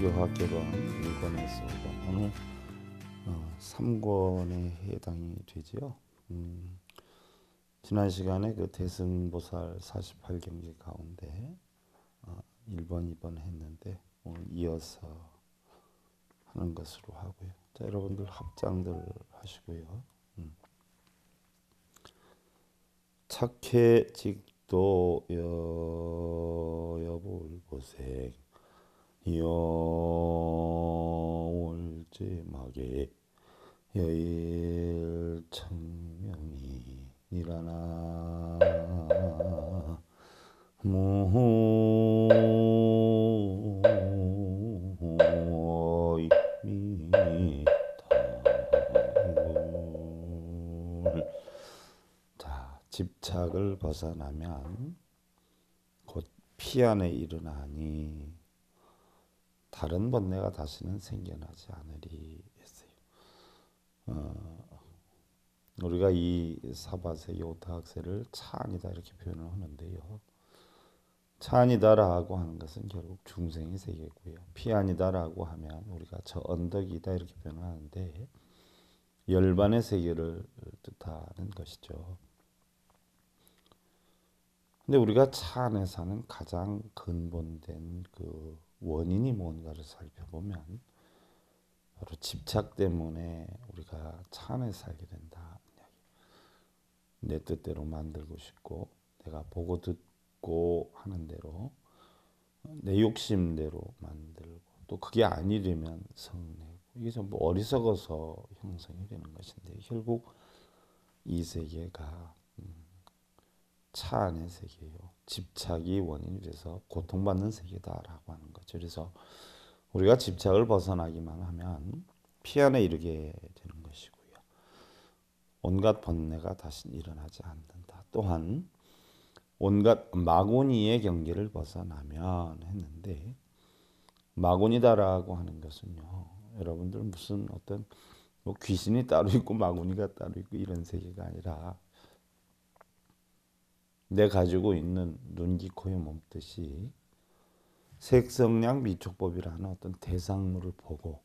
불교학개론 1권에서 오늘 3권에 해당이 되지요. 지난 시간에 그 대승보살 48경기 가운데 1번, 2번 했는데 오늘 이어서 하는 것으로 하고요. 자, 여러분들 합장들 하시고요. 착해 직도 여불보색 여월제막에 여일청명이 니라나 무이미탄굴. 자, 집착을 벗어나면 곧 피안에 이르나니 다른 번뇌가 다시는 생겨나지 않으리 했어요. 우리가 이 사바세 요타학세를 차안이다 이렇게 표현을 하는데요. 차안이다라고 하는 것은 결국 중생의 세계고요. 피안이다라고 하면 우리가 저 언덕이다 이렇게 표현하는데 열반의 세계를 뜻하는 것이죠. 근데 우리가 차 안에 사는 가장 근본된 그 원인이 뭔가를 살펴보면 바로 집착 때문에 우리가 차 안에 살게 된다. 내 뜻대로 만들고 싶고 내가 보고 듣고 하는 대로 내 욕심대로 만들고 또 그게 아니려면 성내고 이게 전부 어리석어서 형성이 되는 것인데 결국 이 세계가 차 안의 세계예요. 집착이 원인이 돼서 고통받는 세계다라고 하는 거죠. 그래서 우리가 집착을 벗어나기만 하면 피안에 이르게 되는 것이고요. 온갖 번뇌가 다시 일어나지 않는다. 또한 온갖 마구니의 경계를 벗어나면 했는데 마구니다라고 하는 것은요. 여러분들 무슨 어떤 뭐 귀신이 따로 있고 마구니가 따로 있고 이런 세계가 아니라 내 가지고 있는 눈, 귀, 코의 몸뜻이 색성량 미촉법이라는 어떤 대상물을 보고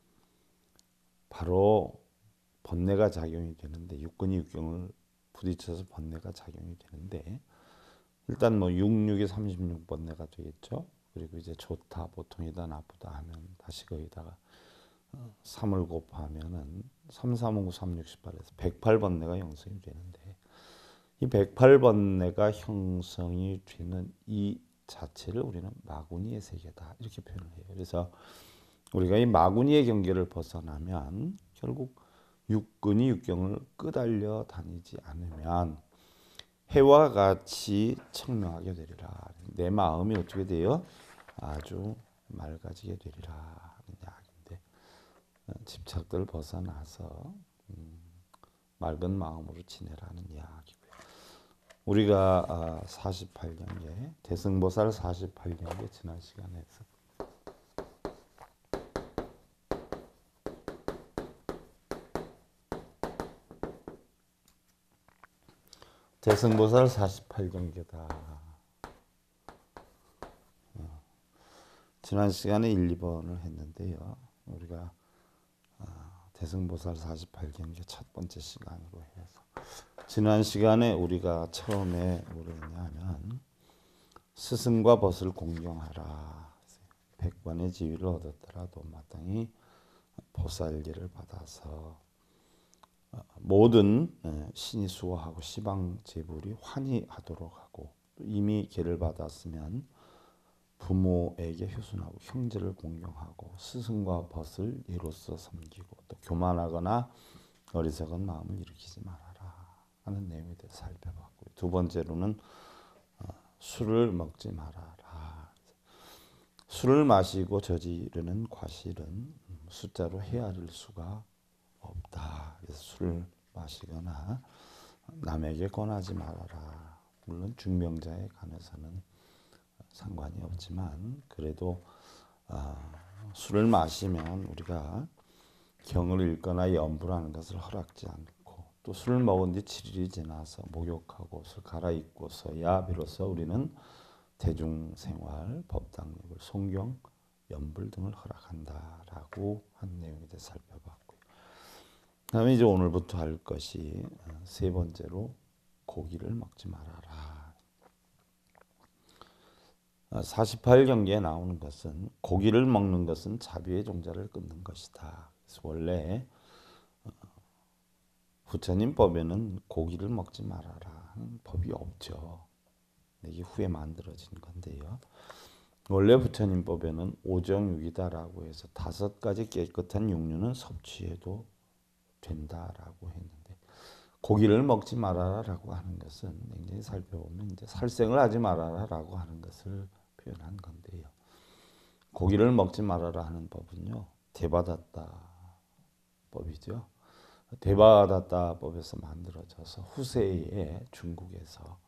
바로 번뇌가 작용이 되는데 육근이 육경을 부딪혀서 번뇌가 작용이 되는데 일단 뭐 66이 36번뇌가 되겠죠. 그리고 이제 좋다, 보통이다, 나쁘다 하면 다시 거기다가 3을 곱하면은 3, 3, 5, 9, 3, 6, 18에서 108번뇌가 형성이 되는데 이 108번뇌가 형성이 되는 이 자체를 우리는 마구니의 세계다 이렇게 표현을 해요. 그래서 우리가 이 마구니의 경계를 벗어나면 결국 육근이 육경을 끄달려 다니지 않으면 해와 같이 청명하게 되리라. 내 마음이 어떻게 돼요? 아주 맑아지게 되리라 하는 이야기인데 집착들 벗어나서 맑은 마음으로 지내라는 이야기고요. 우리가 48경계 대승보살 48경계 지난 시간에서 대승보살 48경계다. 지난 시간에 1, 2번을 했는데요. 우리가 대승보살 48경계 첫 번째 시간으로 해서 지난 시간에 우리가 처음에 뭐랬냐 하면 스승과 벗을 공경하라. 백반의 지위를 얻었더라도 마땅히 보살계를 받아서 모든 신이 수호하고 시방 제불이 환희하도록 하고 이미 계를 받았으면 부모에게 효순하고 형제를 공경하고 스승과 벗을 예로서 섬기고 또 교만하거나 어리석은 마음을 일으키지 말아라 하는 내용에 대해서 살펴봤고요. 두 번째로는 술을 먹지 말아라. 술을 마시고 저지르는 과실은 숫자로 헤아릴 수가 없다. 그래서 술을 마시거나 남에게 권하지 말아라. 물론 중병자에 관해서는 상관이 없지만 그래도 술을 마시면 우리가 경을 읽거나 염불하는 것을 허락지 않고 또 술을 먹은 뒤 7일이 지나서 목욕하고 옷을 갈아입고서야 비로소 우리는 대중생활, 법당력을, 송경, 연불 등을 허락한다라고 한 내용에 대해 살펴봤고요. 그다음에 이제 오늘부터 할 것이 세 번째로 고기를 먹지 말아라. 48경기에 나오는 것은 고기를 먹는 것은 자비의 종자를 끊는 것이다. 그래서 원래 부처님 법에는 고기를 먹지 말아라 하는 법이 없죠. 이게 후에 만들어진 건데요. 원래 부처님 법에는 오정육이다라고 해서 5가지 깨끗한 육류는 섭취해도 된다라고 했는데 고기를 먹지 말아라라고 하는 것은 굉장히 살펴보면 이제 살생을 하지 말아라라고 하는 것을 표현한 건데요. 고기를 먹지 말아라 하는 법은요. 대바다tta 법이죠. 대바다tta 법에서 만들어져서 후세에 중국에서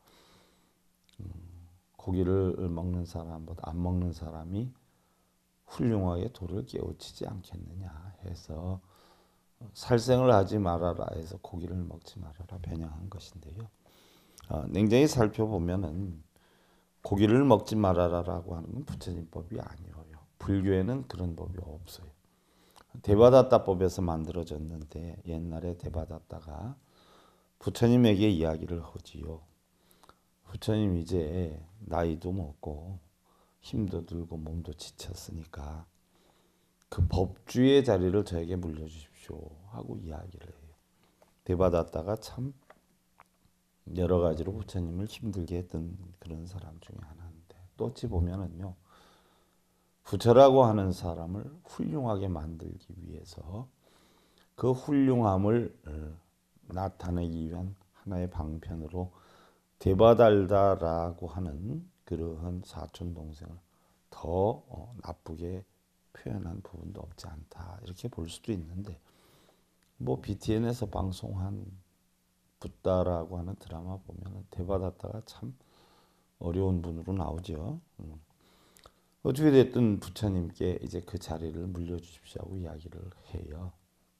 고기를 먹는 사람보다 안 먹는 사람이 훌륭하게 도를 깨우치지 않겠느냐 해서 살생을 하지 말아라 해서 고기를 먹지 말아라 변형한 것인데요. 냉정히 살펴보면은 고기를 먹지 말아라라고 하는 건 부처님 법이 아니에요. 불교에는 그런 법이 없어요. 대바다tta법에서 만들어졌는데 옛날에 대바다tta가 부처님에게 이야기를 하지요. 부처님 이제 나이도 먹고 힘도 들고 몸도 지쳤으니까 그 법주의 자리를 저에게 물려주십시오 하고 이야기를 해요. 대바다tta가 참 여러 가지로 부처님을 힘들게 했던 그런 사람 중에 하나인데 또 어찌 보면은요. 부처라고 하는 사람을 훌륭하게 만들기 위해서 그 훌륭함을 나타내기 위한 하나의 방편으로 대바달다라고 하는 그러한 사촌 동생을 더 나쁘게 표현한 부분도 없지 않다 이렇게 볼 수도 있는데 뭐 BTN에서 방송한 붓다라고 하는 드라마 보면 대바다tta가 참 어려운 분으로 나오죠. 어떻게 됐든 부처님께 이제 그 자리를 물려주십시오 하고 이야기를 해요.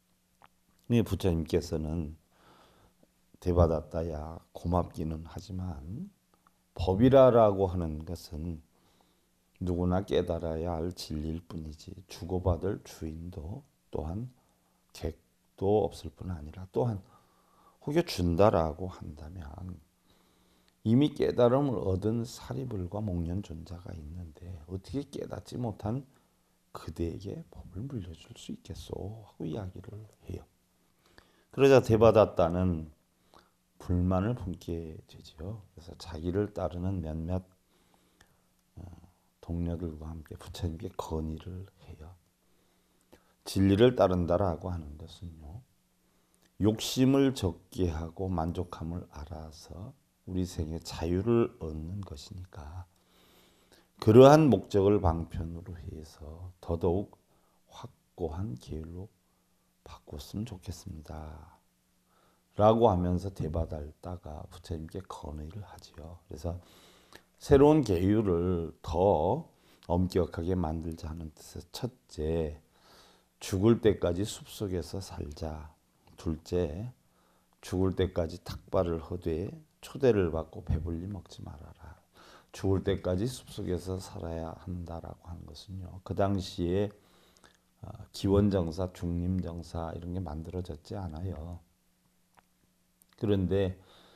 부처님께서는 대바다tta야 고맙기는 하지만 법이라고 하는 것은 누구나 깨달아야 할 진리일 뿐이지 주고받을 주인도 또한 객도 없을 뿐 아니라 또한 혹여 준다라고 한다면 이미 깨달음을 얻은 사리불과 목련존자가 있는데 어떻게 깨닫지 못한 그대에게 법을 물려줄 수 있겠소 하고 이야기를 해요. 그러자 대바다tta는 불만을 품게 되지요. 그래서 자기를 따르는 몇몇 동료들과 함께 부처님께 건의를 해요. 진리를 따른다라고 하는 것은요. 욕심을 적게 하고 만족함을 알아서 우리 생에 자유를 얻는 것이니까 그러한 목적을 방편으로 해서 더더욱 확고한 계율로 바꿨으면 좋겠습니다. 라고 하면서 대바다다가 부처님께 건의를 하지요. 그래서 새로운 계율을 더 엄격하게 만들자 하는 뜻에서 첫째, 죽을 때까지 숲속에서 살자. 둘째, 죽을 때까지 탁발을 허되 초대를 받고 배불리 먹지 말아라. 죽을 때까지 숲속에서 살아야 한다라고 하는 것은요. 그 당시에 기원정사, 중림정사 이런 게 만들어졌지 않아요. 그런데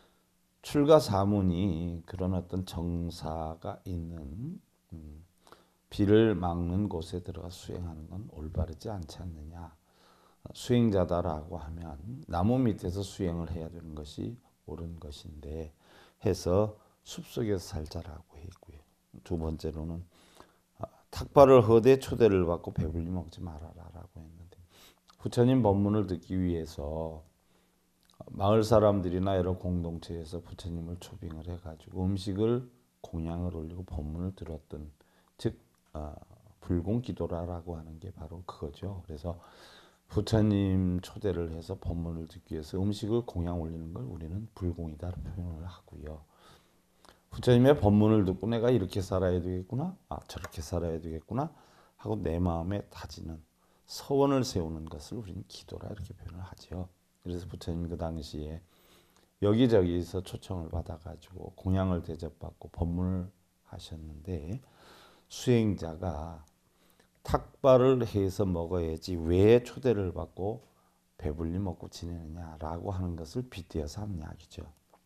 출가사문이 그런 어떤 정사가 있는 비를 막는 곳에 들어가 수행하는 건 올바르지 않지 않느냐. 수행자다라고 하면 나무 밑에서 수행을 해야 되는 것이 옳은 것인데 해서 숲속에서 살자라고 했고요. 두 번째로는 탁발을 허되 초대를 받고 배불리 먹지 말아라라고 했는데 부처님 법문을 듣기 위해서 마을 사람들이나 여러 공동체에서 부처님을 초빙을 해가지고 음식을 공양을 올리고 법문을 들었던 즉 불공기도라라고 하는 게 바로 그거죠. 그래서 부처님 초대를 해서 법문을 듣기 위해서 음식을 공양 올리는 걸 우리는 불공이다 표현을 하고요. 부처님의 법문을 듣고 내가 이렇게 살아야 되겠구나, 저렇게 살아야 되겠구나 하고 내 마음에 다지는 서원을 세우는 것을 우리는 기도라 이렇게 표현을 하죠. 그래서 부처님 그 당시에 여기저기서 초청을 받아가지고 공양을 대접받고 법문을 하셨는데 수행자가 탁발을 해서 먹어야지 왜 초대를 받고 배불리 먹고 지내느냐라고 하는 것을 빗대어서 하는 이야기죠.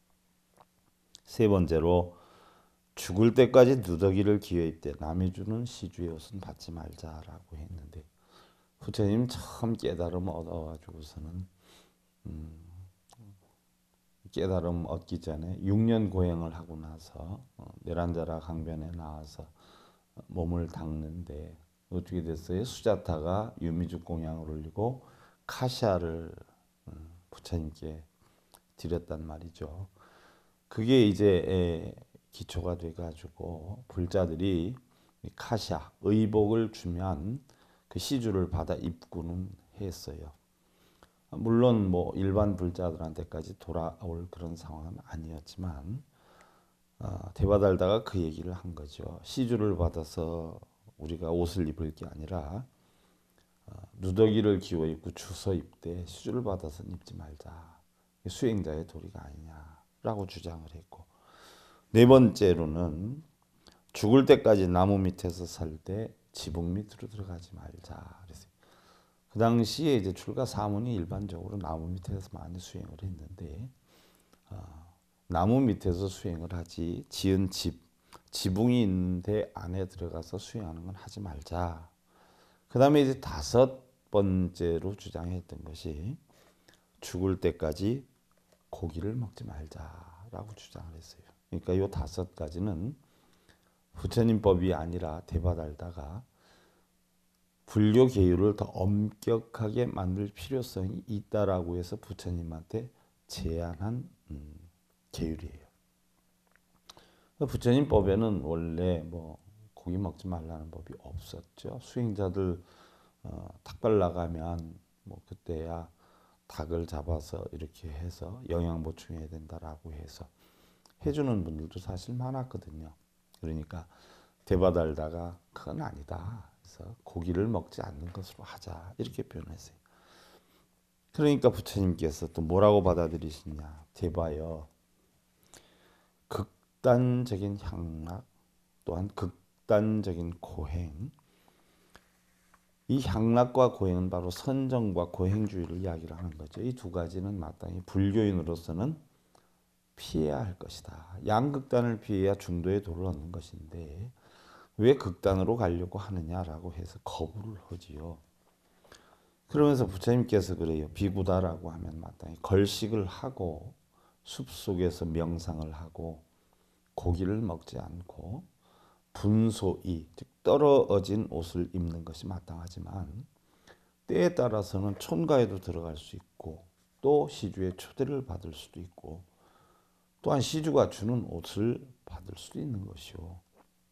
세 번째로 죽을 때까지 누더기를 기어 입되 남이 주는 시주의 옷은 받지 말자라고 했는데 부처님 처음 깨달음 얻어가지고서는 깨달음 얻기 전에 6년 고행을 하고 나서 내란자라 강변에 나와서 몸을 닦는데 어떻게 됐어요? 수자타가 유미죽 공양을 올리고 카시아를 부처님께 드렸단 말이죠. 그게 이제 기초가 돼가지고 불자들이 카시아 의복을 주면 그 시주를 받아 입고는 했어요. 물론 뭐 일반 불자들한테까지 돌아올 그런 상황은 아니었지만 대바달다가 그 얘기를 한 거죠. 시주를 받아서 우리가 옷을 입을 게 아니라 누더기를 기워 입고 주서 입되 시주를 받아서는 입지 말자. 수행자의 도리가 아니냐라고 주장을 했고, 네 번째로는 죽을 때까지 나무 밑에서 살 때 지붕 밑으로 들어가지 말자 그랬어요. 그 당시에 이제 출가 사문이 일반적으로 나무 밑에서 많이 수행을 했는데 나무 밑에서 수행을 하지 지은 지붕이 있는데 안에 들어가서 수행하는 건 하지 말자. 그 다음에 이제 다섯 번째로 주장했던 것이 죽을 때까지 고기를 먹지 말자라고 주장을 했어요. 그러니까 이 다섯 가지는 부처님 법이 아니라 대바달다가 불교 계율을 더 엄격하게 만들 필요성이 있다라고 해서 부처님한테 제안한 계율이에요. 부처님 법에는 원래 뭐 고기 먹지 말라는 법이 없었죠. 수행자들 탁발 나가면 뭐 그때야 닭을 잡아서 이렇게 해서 영양 보충해야 된다라고 해서 해주는 분들도 사실 많았거든요. 그러니까 대바달다가 그건 아니다. 그래서 고기를 먹지 않는 것으로 하자 이렇게 표현했어요. 그러니까 부처님께서 또 뭐라고 받아들이시냐. 대바여 극단적인 향락 또한 극단적인 고행. 이 향락과 고행은 바로 선정과 고행주의를 이야기를 하는 거죠. 이 두 가지는 마땅히 불교인으로서는 피해야 할 것이다. 양극단을 피해야 중도의 도를 얻는 것인데 왜 극단으로 가려고 하느냐라고 해서 거부를 하지요. 그러면서 부처님께서 그래요. 비구다라고 하면 마땅히 걸식을 하고 숲속에서 명상을 하고 고기를 먹지 않고 분소이, 즉 떨어진 옷을 입는 것이 마땅하지만 때에 따라서는 촌가에도 들어갈 수 있고 또 시주의 초대를 받을 수도 있고 또한 시주가 주는 옷을 받을 수도 있는 것이요.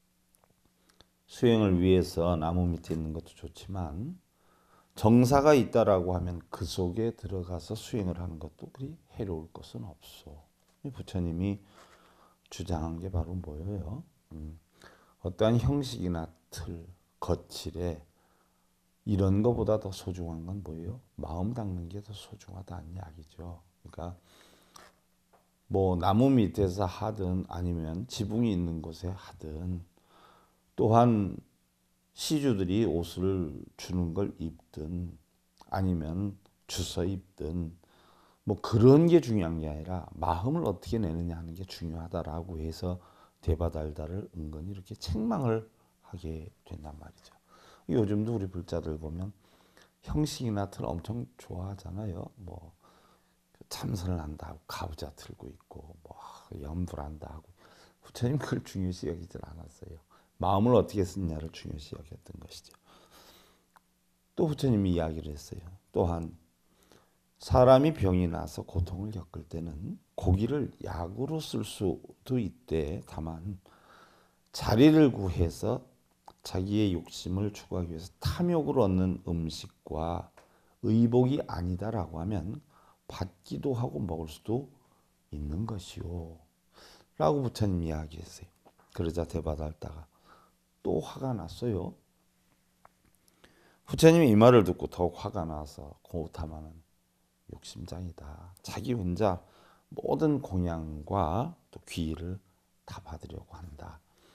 수행을 위해서 나무 밑에 있는 것도 좋지만 정사가 있다라고 하면 그 속에 들어가서 수행을 하는 것도 그리 해로울 것은 없어. 부처님이 주장한 게 바로 뭐예요? 어떠한 형식이나 틀, 거칠에 이런 것보다 더 소중한 건 뭐예요? 마음 닦는 게 더 소중하다는 이야기죠. 그러니까 뭐 나무 밑에서 하든 아니면 지붕이 있는 곳에 하든 또한 시주들이 옷을 주는 걸 입든 아니면 주서 입든 뭐 그런 게 중요한 게 아니라 마음을 어떻게 내느냐 하는 게 중요하다라고 해서 대바달다를 은근히 이렇게 책망을 하게 된단 말이죠. 요즘도 우리 불자들 보면 형식이나 틀 엄청 좋아하잖아요. 뭐 참선을 한다고 가부좌 틀고 있고 뭐 염불한다 하고 부처님 그걸 중요시 여기질 않았어요. 마음을 어떻게 쓰느냐를 중요시 여겼던 것이죠. 또 부처님이 이야기를 했어요. 또한 사람이 병이 나서 고통을 겪을 때는 고기를 약으로 쓸 수도 있대. 다만 자리를 구해서 자기의 욕심을 추구하기 위해서 탐욕을 얻는 음식과 의복이 아니다라고 하면 받기도 하고 먹을 수도 있는 것이요 라고 부처님 이야기했어요. 그러자 대바달다가 또 화가 났어요. 부처님이 이 말을 듣고 더욱 화가 나서 고우타마는 욕심장이다. 자기 혼자 모든 공양과 또 귀의를 다 받으려고 한다.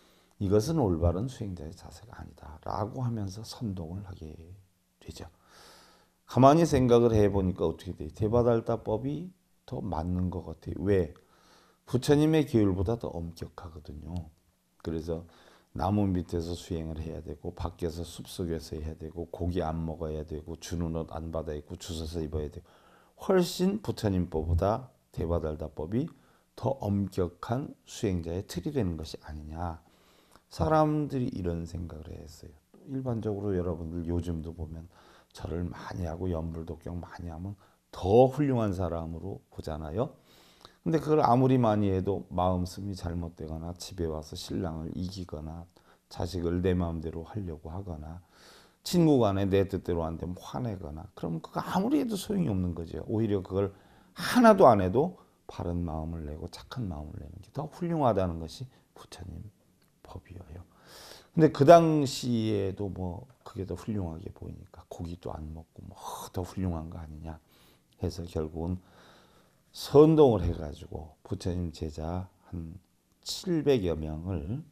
이것은 올바른 수행자의 자세가 아니다라고 하면서 선동을 하게 되죠. 가만히 생각을 해보니까 어떻게 돼요? 대바달다법이 더 맞는 것 같아요. 왜? 부처님의 계율보다 더 엄격하거든요. 그래서 나무 밑에서 수행을 해야 되고 밖에서 숲속에서 해야 되고 고기 안 먹어야 되고 주는 옷 안 받아 입고 주워서 입어야 되고 훨씬 부처님법보다 대바달다법이 더 엄격한 수행자의 틀이 되는 것이 아니냐. 사람들이 이런 생각을 했어요. 일반적으로 여러분들 요즘도 보면 절을 많이 하고 연불독경 많이 하면 더 훌륭한 사람으로 보잖아요. 근데 그걸 아무리 많이 해도 마음씀이 잘못되거나 집에 와서 신랑을 이기거나 자식을 내 마음대로 하려고 하거나 친구 간에 내 뜻대로 안 되면 화내거나 그럼 그거 아무리 해도 소용이 없는 거죠. 오히려 그걸 하나도 안 해도 바른 마음을 내고 착한 마음을 내는 게 더 훌륭하다는 것이 부처님 법이에요. 근데 그 당시에도 뭐 그게 더 훌륭하게 보이니까 고기도 안 먹고 뭐 더 훌륭한 거 아니냐 해서 결국은 선동을 해가지고 부처님 제자 한 700여 명을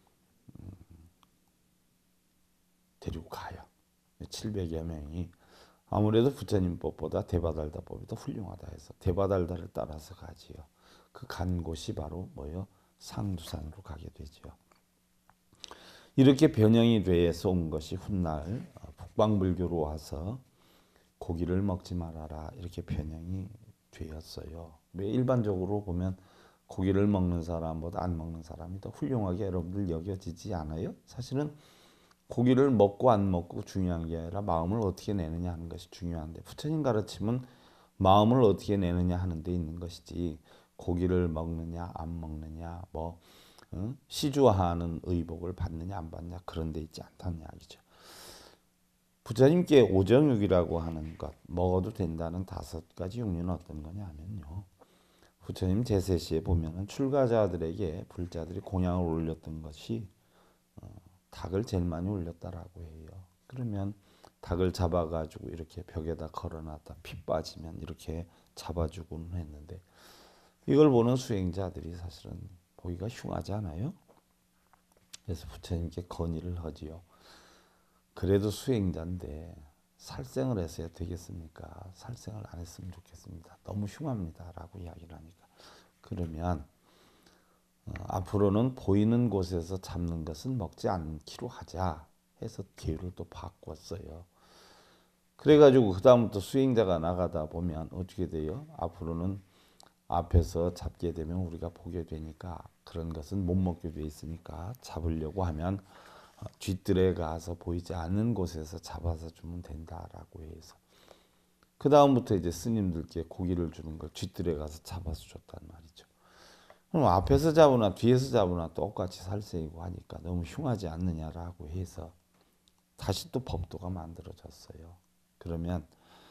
데리고 가요. 700여 명이 아무래도 부처님 법보다 대바달다법이 더 훌륭하다 해서 대바달다를 따라서 가지요. 그 간 곳이 바로 뭐요? 상두산으로 가게 되죠. 이렇게 변형이 돼서 온 것이 훗날 북방불교로 와서 고기를 먹지 말아라 이렇게 변형이 되었어요. 왜 일반적으로 보면 고기를 먹는 사람보다 안 먹는 사람이 더 훌륭하게 여러분들 여겨지지 않아요? 사실은 고기를 먹고 안 먹고 중요한 게 아니라 마음을 어떻게 내느냐 하는 것이 중요한데 부처님 가르침은 마음을 어떻게 내느냐 하는 데 있는 것이지 고기를 먹느냐 안 먹느냐 뭐 시주하는 의복을 받느냐 안 받느냐 그런 데 있지 않다는 이야기죠. 부처님께 오정육이라고 하는 것 먹어도 된다는 5가지 육류는 어떤 거냐면요. 부처님 제세시에 보면은 출가자들에게 불자들이 공양을 올렸던 것이 닭을 제일 많이 올렸다라고 해요. 그러면 닭을 잡아가지고 이렇게 벽에다 걸어놨다 피 빠지면 이렇게 잡아주고는 했는데 이걸 보는 수행자들이 사실은 보기가 흉하지 않아요? 그래서 부처님께 건의를 하지요. 그래도 수행자인데 살생을 했어야 되겠습니까? 살생을 안 했으면 좋겠습니다. 너무 흉합니다. 라고 이야기를 하니까. 그러면 앞으로는 보이는 곳에서 잡는 것은 먹지 않기로 하자 해서 계율을 또 바꿨어요. 그래가지고 그 다음부터 수행자가 나가다 보면 어떻게 돼요? 앞으로는 앞에서 잡게 되면 우리가 보게 되니까 그런 것은 못 먹게 돼 있으니까 잡으려고 하면 뒷뜰에 가서 보이지 않는 곳에서 잡아서 주면 된다라고 해서 그 다음부터 이제 스님들께 고기를 주는 걸 뒷뜰에 가서 잡아서 줬단 말이죠. 그럼 앞에서 잡으나 뒤에서 잡으나 똑같이 살생이고 하니까 너무 흉하지 않느냐라고 해서 다시 또 법도가 만들어졌어요. 그러면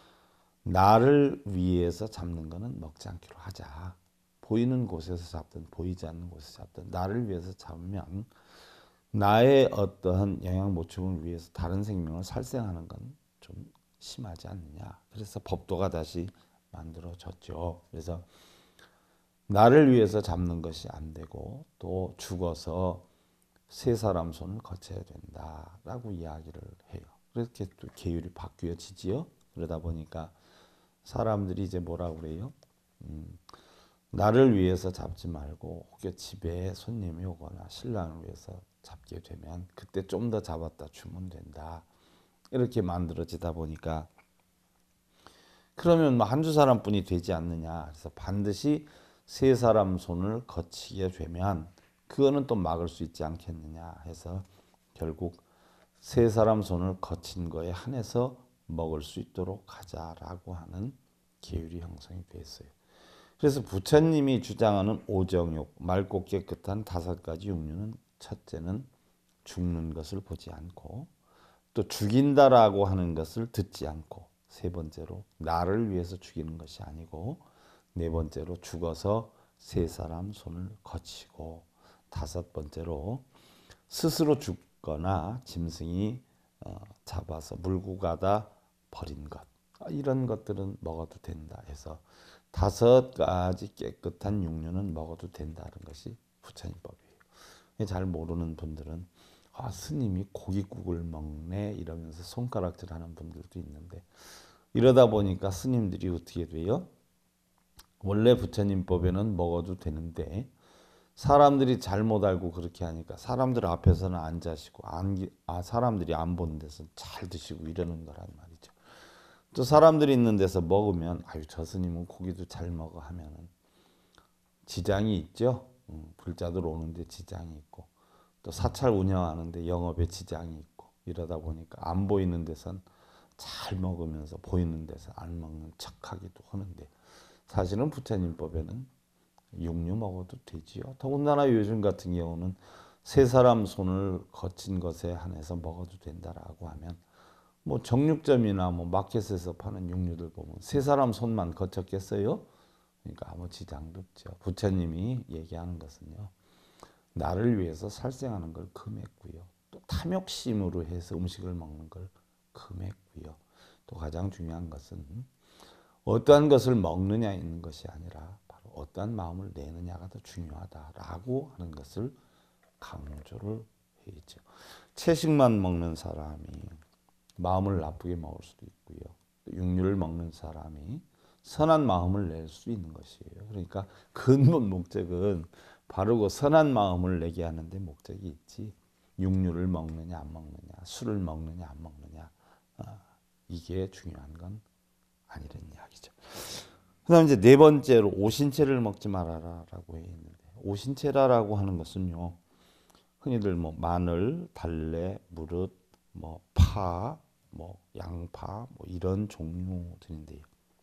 나를 위해서 잡는 거는 먹지 않기로 하자. 보이는 곳에서 잡든 보이지 않는 곳에서 잡든 나를 위해서 잡으면 나의 어떠한 영양 보충을 위해서 다른 생명을 살생하는 건 좀 심하지 않느냐. 그래서 법도가 다시 만들어졌죠. 그래서 나를 위해서 잡는 것이 안 되고 또 죽어서 세 사람 손을 거쳐야 된다라고 이야기를 해요. 그렇게 또 계율이 바뀌어지지요. 그러다 보니까 사람들이 이제 뭐라고 그래요? 나를 위해서 잡지 말고 혹여 집에 손님이 오거나 신랑을 위해서 잡게 되면 그때 좀 더 잡았다 주면 된다. 이렇게 만들어지다 보니까 그러면 뭐 한두 사람뿐이 되지 않느냐. 그래서 반드시 세 사람 손을 거치게 되면 그거는 또 막을 수 있지 않겠느냐 해서 결국 세 사람 손을 거친 거에 한해서 먹을 수 있도록 하자라고 하는 계율이 형성이 됐어요. 그래서 부처님이 주장하는 오정육, 맑고 깨끗한 5가지 육류는 첫째는 죽는 것을 보지 않고 또 죽인다라고 하는 것을 듣지 않고 세 번째로 나를 위해서 죽이는 것이 아니고 네 번째로 죽어서 세 사람 손을 거치고 다섯 번째로 스스로 죽거나 짐승이 잡아서 물고 가다 버린 것 이런 것들은 먹어도 된다 해서 5가지 깨끗한 육류는 먹어도 된다는 것이 부처님법이에요. 잘 모르는 분들은 아, 스님이 고깃국을 먹네 이러면서 손가락질하는 분들도 있는데, 이러다 보니까 스님들이 어떻게 돼요? 원래 부처님법에는 먹어도 되는데 사람들이 잘못 알고 그렇게 하니까 사람들 앞에서는 안 자시고 사람들이 안 보는 데서 잘 드시고 이러는 거란 말이죠. 또 사람들이 있는 데서 먹으면 아유 저 스님은 고기도 잘 먹어 하면은 지장이 있죠. 불자들 오는데 지장이 있고 또 사찰 운영하는데 영업에 지장이 있고 이러다 보니까 안 보이는 데선 잘 먹으면서 보이는 데서 안 먹는 척하기도 하는데, 사실은 부처님법에는 육류 먹어도 되지요. 더군다나 요즘 같은 경우는 세 사람 손을 거친 것에 한해서 먹어도 된다라고 하면 뭐 정육점이나 뭐 마켓에서 파는 육류들 보면 세 사람 손만 거쳤겠어요? 그러니까 아무 지장도 없죠. 부처님이 얘기하는 것은요, 나를 위해서 살생하는 걸 금했고요. 또 탐욕심으로 해서 음식을 먹는 걸 금했고요. 또 가장 중요한 것은 어떠한 것을 먹느냐 있는 것이 아니라 바로 어떠한 마음을 내느냐가 더 중요하다라고 하는 것을 강조를 해있죠. 채식만 먹는 사람이 마음을 나쁘게 먹을 수도 있고요. 육류를 먹는 사람이 선한 마음을 낼 수 있는 것이에요. 그러니까 근본 목적은 바르고 선한 마음을 내게 하는데 목적이 있지, 육류를 먹느냐 안 먹느냐, 술을 먹느냐 안 먹느냐, 이게 중요한 건 아니라는 이야기죠. 그다음 이제 네 번째로 오신채를 먹지 말아라라고 해 있는데, 오신채라라고 하는 것은요, 흔히들 뭐 마늘, 달래, 무릇, 뭐 파, 뭐 양파, 뭐 이런 종류들인데요.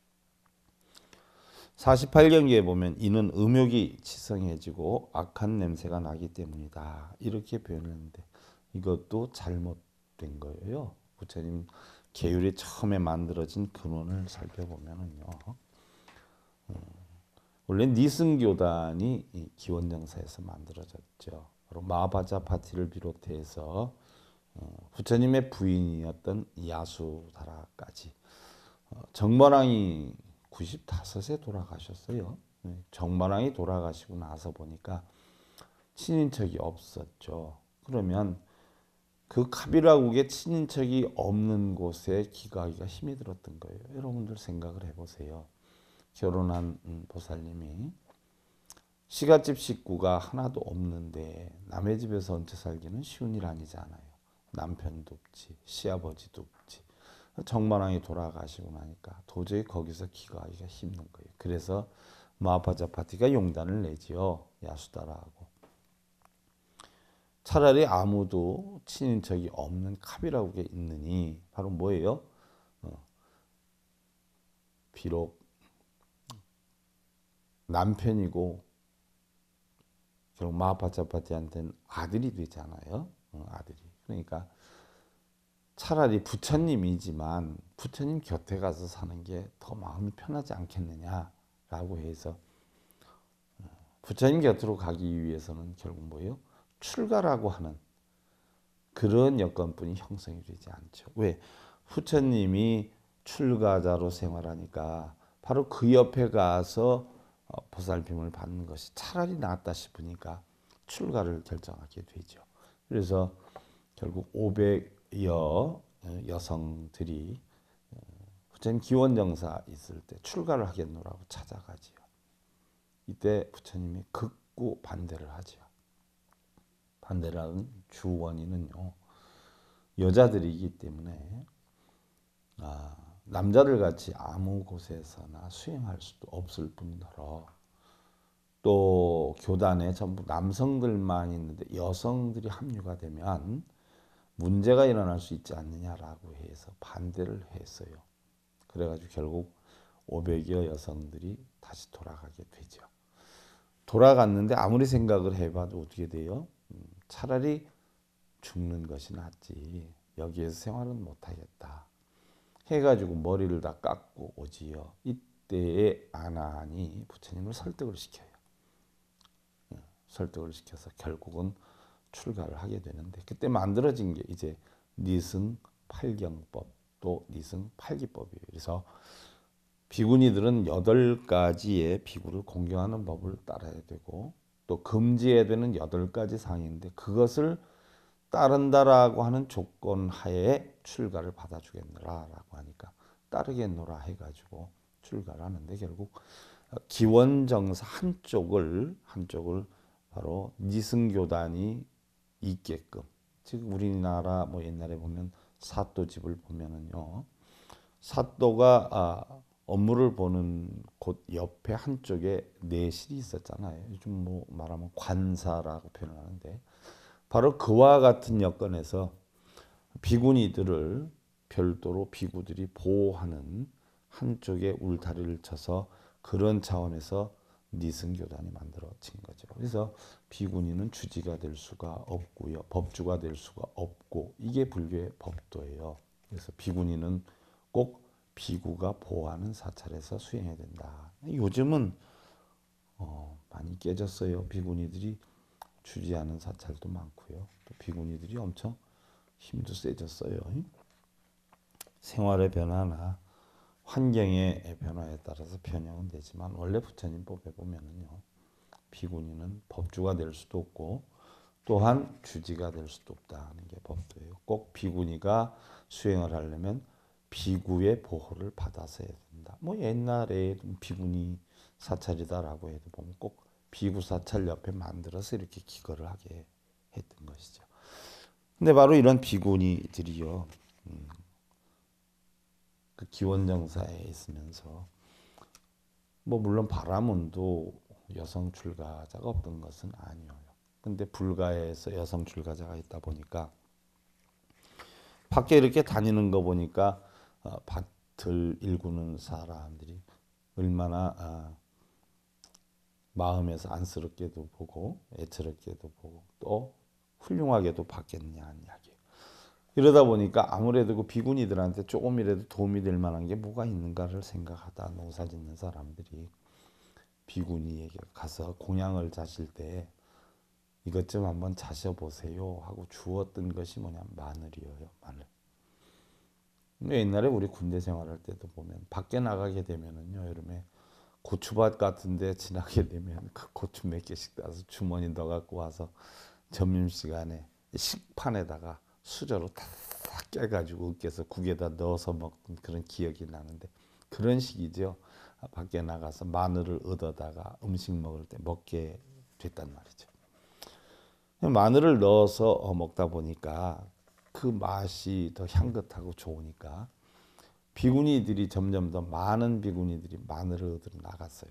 48경기에 보면 이는 음욕이 치성해지고 악한 냄새가 나기 때문이다 이렇게 표현했는데, 이것도 잘못된 거예요. 부처님 계율이 처음에 만들어진 근원을 살펴보면은요, 원래 니승교단이 이 기원정사에서 만들어졌죠. 바로 마하바자파티를 비롯해서 부처님의 부인이었던 야수다라까지, 정마랑이 95세 돌아가셨어요. 정마랑이 돌아가시고 나서 보니까 친인척이 없었죠. 그러면 그 카비라국에 친인척이 없는 곳에 기가하기가 힘이 들었던 거예요. 여러분들 생각을 해보세요. 결혼한 보살님이 시갓집 식구가 하나도 없는데 남의 집에서 얹혀 살기는 쉬운 일 아니잖아요. 남편도 없지, 시아버지도 없지. 정마랑이 돌아가시고 나니까 도저히 거기서 기거하기가 힘든 거예요. 그래서 마하바자파티가 용단을 내지요. 야수다라고. 차라리 아무도 친인척이 없는 카비라국에 있느니 바로 뭐예요? 비록 남편이고 결국 마하바자파티한테는 아들이 되잖아요. 아들이. 그러니까 차라리 부처님이지만 부처님 곁에 가서 사는 게 더 마음이 편하지 않겠느냐라고 해서 부처님 곁으로 가기 위해서는 결국 뭐예요? 출가라고 하는 그런 여건뿐이 형성이 되지 않죠. 왜? 부처님이 출가자로 생활하니까 바로 그 옆에 가서 보살핌을 받는 것이 차라리 낫다 싶으니까 출가를 결정하게 되죠. 그래서 결국 500여 여성들이 부처님 기원정사 있을 때 출가를 하겠노라고 찾아가지요. 이때 부처님이 극구 반대를 하지요. 반대라는 주 원인은요, 여자들이기 때문에 남자들 같이 아무 곳에서나 수행할 수도 없을 뿐더러 또 교단에 전부 남성들만 있는데 여성들이 합류가 되면 문제가 일어날 수 있지 않느냐라고 해서 반대를 했어요. 그래가지고 결국 500여 여성들이 다시 돌아가게 되죠. 돌아갔는데 아무리 생각을 해봐도 어떻게 돼요? 차라리 죽는 것이 낫지 여기에서 생활은 못하겠다 해가지고 머리를 다 깎고 오지요. 이때에 아난이 부처님을 설득을 시켜요. 설득을 시켜서 결국은 출가를 하게 되는데, 그때 만들어진 게 이제 니승 팔경법 또 니승 팔기법이에요. 그래서 비구니들은 8가지의 비구를 공경하는 법을 따라야 되고 또 금지해야 되는 8가지 사항인데 그것을 따른다라고 하는 조건 하에 출가를 받아주겠노라라고 하니까 따르겠노라 해가지고 출가를 하는데 결국 기원정사 한쪽을 바로 니승교단이 있게끔, 지금 우리나라 뭐 옛날에 보면 사또집을 보면은요, 사또가 업무를 보는 곳 옆에 한쪽에 내실이 있었잖아요. 요즘 뭐 말하면 관사라고 표현하는데 바로 그와 같은 여건에서 비구니들을 별도로 비구들이 보호하는 한쪽에 울타리를 쳐서 그런 차원에서 니승교단이 만들어진 거죠. 그래서 비구니는 주지가 될 수가 없고요. 법주가 될 수가 없고 이게 불교의 법도예요. 그래서 비구니는 꼭 비구가 보호하는 사찰에서 수행해야 된다. 요즘은 많이 깨졌어요. 비구니들이 주지하는 사찰도 많고요. 또 비구니들이 엄청 힘도 세졌어요. 생활의 변화나 환경의 변화에 따라서 변형은 되지만 원래 부처님 법에 보면은요, 비구니는 법주가 될 수도 없고 또한 주지가 될 수도 없다는 게 법도예요. 꼭 비구니가 수행을 하려면 비구의 보호를 받아서 해야 된다. 뭐 옛날에 비구니 사찰이다라고 해도 보면 꼭 비구 사찰 옆에 만들어서 이렇게 기거를 하게 했던 것이죠. 근데 바로 이런 비구니들이요, 그 기원정사에 있으면서 뭐 물론 바라문도 여성 출가자가 없던 것은 아니에요. 근데 불가에서 여성 출가자가 있다 보니까 밖에 이렇게 다니는 거 보니까 밭을 일구는 사람들이 얼마나 마음에서 안쓰럽게도 보고 애처롭게도 보고 또 훌륭하게도 받겠느냐는 이야기예요. 이러다 보니까 아무래도 그 비구니들한테 조금이라도 도움이 될 만한 게 뭐가 있는가를 생각하다 농사 짓는 사람들이 비구니에게 가서 공양을 자실 때 이것 좀 한번 자셔보세요 하고 주었던 것이 뭐냐면 마늘이에요. 마늘. 옛날에 우리 군대 생활할 때도 보면 밖에 나가게 되면은요, 여름에 고추밭 같은데 지나게 되면 그 고추 몇 개씩 따서 주머니 넣어 갖고 와서 점심시간에 식판에다가 수저로 다 깨가지고 으깨서 국에다 넣어서 먹던 그런 기억이 나는데 그런 식이죠. 밖에 나가서 마늘을 얻어다가 음식 먹을 때 먹게 됐단 말이죠. 마늘을 넣어서 먹다 보니까 그 맛이 더 향긋하고 좋으니까 비구니들이 점점 더 많은 비구니들이 마늘을 얻으러 나갔어요.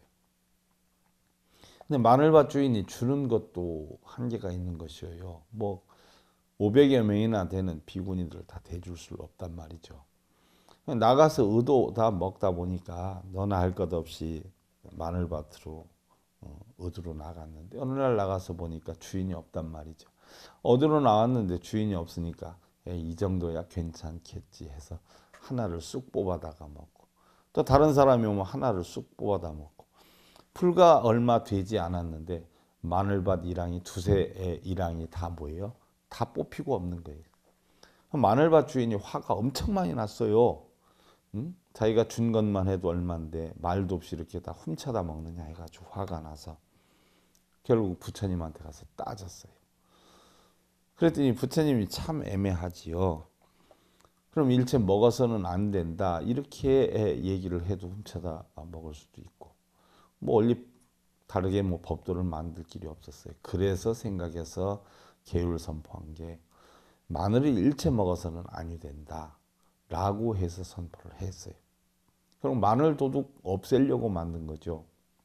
근데 마늘밭 주인이 주는 것도 한계가 있는 것이에요. 뭐 500여 명이나 되는 비구니들을 다 대줄 수 없단 말이죠. 나가서 얻어다 먹다 보니까 너나 할 것 없이 마늘밭으로 얻으러 나갔는데 어느 날 나가서 보니까 주인이 없단 말이죠. 얻으러 나왔는데 주인이 없으니까 이 정도야 괜찮겠지 해서 하나를 쑥 뽑아다가 먹고 또 다른 사람이 오면 하나를 쑥 뽑아다 먹고 불과 얼마 되지 않았는데 마늘밭 일항이 두세 일항이 다 뭐예요? 다 뽑히고 없는 거예요. 마늘밭 주인이 화가 엄청 많이 났어요. 자기가 준 것만 해도 얼마인데 말도 없이 이렇게 다 훔쳐다 먹느냐 해가지고 화가 나서 결국 부처님한테 가서 따졌어요. 그랬더니 부처님이 참 애매하지요. 그럼 일체 먹어서는 안 된다 이렇게 얘기를 해도 훔쳐다 먹을 수도 있고 뭐 원리 다르게 뭐 법도를 만들 길이 없었어요. 그래서 생각해서 계율 선포한 게 마늘을 일체 먹어서는 아니 된다 라고 해서 선포를 했어요. 그럼 마늘 도둑 없애려고 만든 거죠.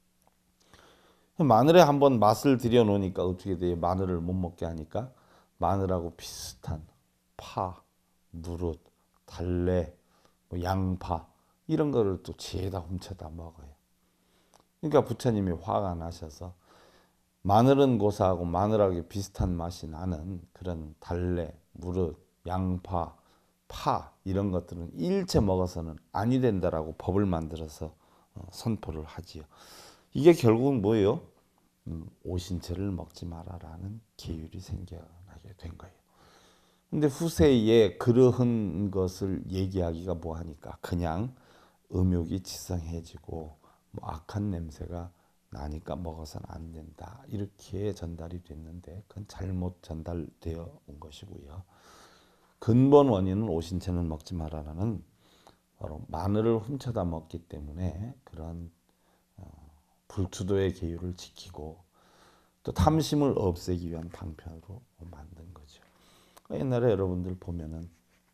마늘에 한번 맛을 들여놓으니까 어떻게 돼요? 마늘을 못 먹게 하니까 마늘하고 비슷한 파, 무릇, 달래, 뭐 양파 이런 거를 또 지에다 훔쳐다 먹어요. 그러니까 부처님이 화가 나셔서 마늘은 고사하고 마늘하고 비슷한 맛이 나는 그런 달래, 무릇, 양파, 파 이런 것들은 일체 먹어서는 아니 된다라고 법을 만들어서 선포를 하지요. 이게 결국은 뭐예요? 오신채를 먹지 마라라는 계율이 생겨나게 된 거예요. 근데 후세에 그러한 것을 얘기하기가 뭐하니까 그냥 음욕이 지성해지고 뭐 악한 냄새가 나니까 먹어서는 안 된다. 이렇게 전달이 됐는데 그건 잘못 전달되어 온 것이고요. 근본 원인은 오신채는 먹지 말아라는 바로 마늘을 훔쳐다 먹기 때문에 그런 불투도의 계율을 지키고 또 탐심을 없애기 위한 방편으로 만든 거죠. 옛날에 여러분들 보면은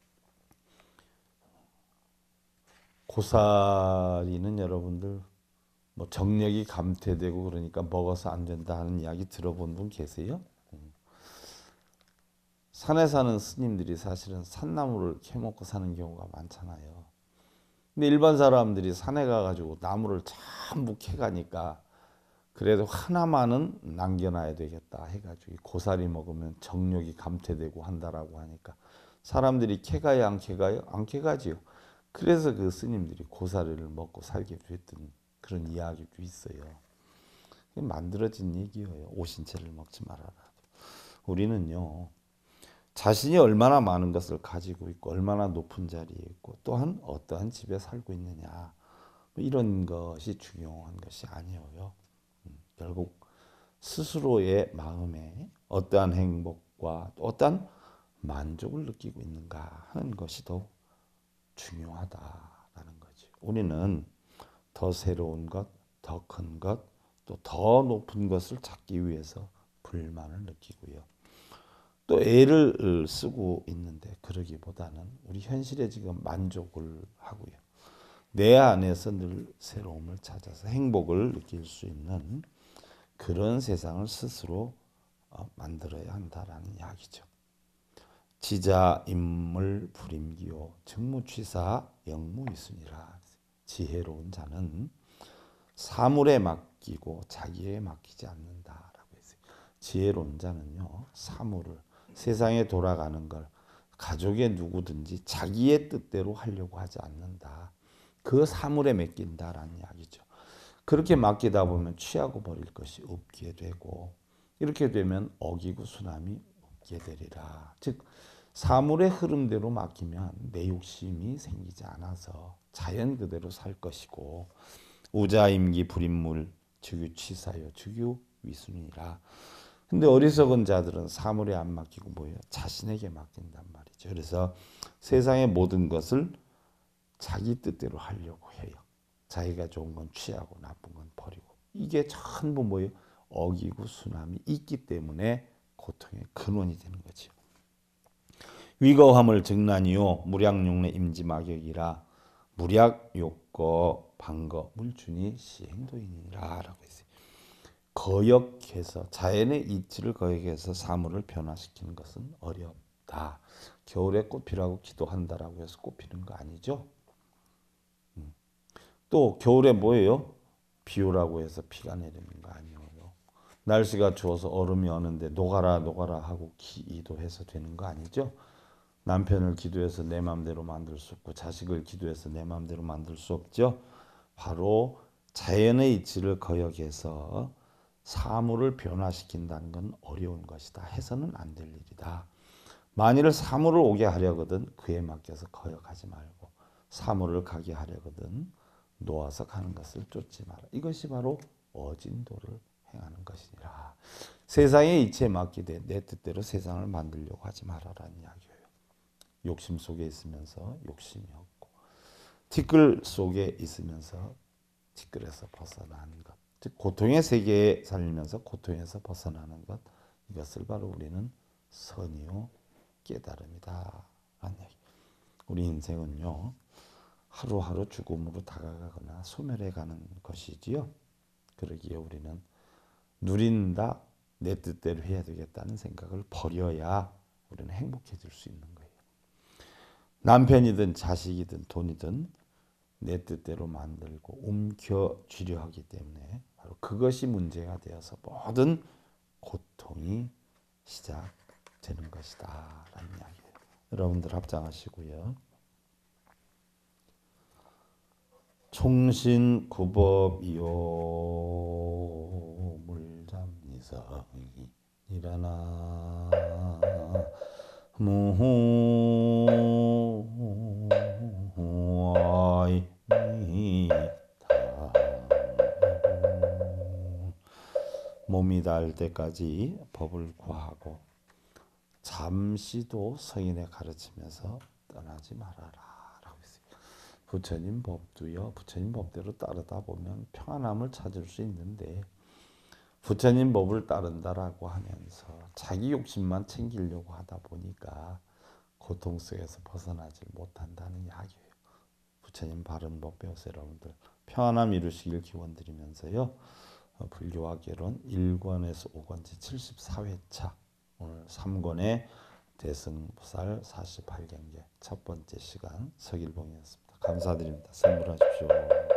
고사리는 여러분들 뭐 정력이 감퇴되고 그러니까 먹어서 안 된다 하는 이야기 들어본 분 계세요? 산에 사는 스님들이 사실은 산나무를 캐먹고 사는 경우가 많잖아요. 근데 일반 사람들이 산에 가가지고 나무를 전부 캐가니까 그래도 하나만은 남겨놔야 되겠다 해가지고 고사리 먹으면 정력이 감퇴되고 한다라고 하니까 사람들이 캐가요 안 캐가요? 안 캐가지요. 그래서 그 스님들이 고사리를 먹고 살게 됐던 그런 이야기도 있어요. 만들어진 얘기예요. 오신채를 먹지 말아라. 우리는요. 자신이 얼마나 많은 것을 가지고 있고 얼마나 높은 자리에 있고 또한 어떠한 집에 살고 있느냐 이런 것이 중요한 것이 아니에요. 결국 스스로의 마음에 어떠한 행복과 어떠한 만족을 느끼고 있는가 하는 것이 더 중요하다라는 거죠. 우리는 더 새로운 것, 더 큰 것, 또 더 높은 것을 찾기 위해서 불만을 느끼고요. 또 애를 쓰고 있는데 그러기보다는 우리 현실에 지금 만족을 하고요. 내 안에서 늘 새로움을 찾아서 행복을 느낄 수 있는 그런 세상을 스스로 만들어야 한다라는 이야기죠. 지자 인물 불임기요 직무취사 영무이순이라. 지혜로운 자는 사물에 맡기고 자기에 맡기지 않는다라고 했어요. 지혜로운 자는요 사물을 세상에 돌아가는 걸 가족의 누구든지 자기의 뜻대로 하려고 하지 않는다. 그 사물에 맡긴다라는 이야기죠. 그렇게 맡기다 보면 취하고 버릴 것이 없게 되고 이렇게 되면 어기고 순함이 없게 되리라. 즉 사물의 흐름대로 맡기면 내 욕심이 생기지 않아서 자연 그대로 살 것이고 우자임기 불임물 주규취사요 주규위순이라. 근데 어리석은 자들은 사물에 안 맡기고 뭐예요? 자신에게 맡긴단 말이죠. 그래서 세상의 모든 것을 자기 뜻대로 하려고 해요. 자기가 좋은 건 취하고 나쁜 건 버리고. 이게 전부 뭐예요? 어기고 순함이 있기 때문에 고통의 근원이 되는 거죠. 위거화물 증난이요 무량용내 임지막역이라 무략 욕거 방거 물준이 시행도인이라 라고 했어요. 거역해서 자연의 이치를 거역해서 사물을 변화시키는 것은 어렵다. 겨울에 꽃 피라고 기도한다라고 해서 꽃 피는 거 아니죠. 또 겨울에 뭐예요? 비 오라고 해서 비가 내리는 거 아니에요. 날씨가 추워서 얼음이 오는데 녹아라 녹아라 하고 기도해서 되는 거 아니죠. 남편을 기도해서 내 마음대로 만들 수 없고 자식을 기도해서 내 마음대로 만들 수 없죠. 바로 자연의 이치를 거역해서 사물을 변화시킨다는 건 어려운 것이다. 해서는 안 될 일이다. 만일 사물을 오게 하려거든 그에 맡겨서 거역하지 말고 사물을 가게 하려거든 놓아서 가는 것을 쫓지 마라. 이것이 바로 어진도를 행하는 것이니라. 세상의 이치에 맡기되 내 뜻대로 세상을 만들려고 하지 말아라는 이야기예요. 욕심 속에 있으면서 욕심이 없고 티끌 속에 있으면서 티끌에서 벗어나는 것. 즉 고통의 세계에 살면서 고통에서 벗어나는 것. 이것을 바로 우리는 선이요 깨달음이다. 라는 얘기. 우리 인생은요. 하루하루 죽음으로 다가가거나 소멸해가는 것이지요. 그러기에 우리는 누린다, 내 뜻대로 해야 되겠다는 생각을 버려야 우리는 행복해질 수 있는 거예요. 남편이든 자식이든 돈이든 내 뜻대로 만들고 움켜쥐려 하기 때문에 바로 그것이 문제가 되어서 모든 고통이 시작되는 것이다 라는 이야기예요. 여러분들 합장하시고요. 총신구법이요 물잠이성이 일어나 무아이다. 몸이 닿을 때까지 법을 구하고 잠시도 성인의 가르치면서 떠나지 말아라 라고 했어요. 부처님 법도요. 부처님 법대로 따르다 보면 평안함을 찾을 수 있는데 부처님 법을 따른다라고 하면서 자기 욕심만 챙기려고 하다 보니까 고통 속에서 벗어나지 못한다는 이야기예요. 부처님 바른 법 배워서 여러분들 평안함 이루시길 기원드리면서요. 불교화개론 1권에서 5권 제74회차 오늘 3권의 대승보살 48경계 첫 번째 시간 서길봉이었습니다. 감사드립니다. 선물하십시오.